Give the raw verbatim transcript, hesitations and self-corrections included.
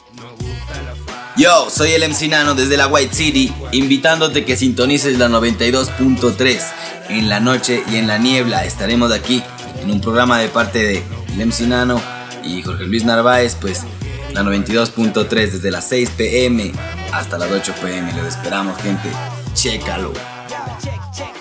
Yo, soy el M C Nano desde la White City, invitándote que sintonices la noventa y dos punto tres. En la noche y en la niebla estaremos aquí en un programa de parte de el M C Nano y Jorge Luis Narváez, pues la noventa y dos punto tres desde las seis pe eme hasta las ocho pe eme. Los esperamos, gente. Chécalo.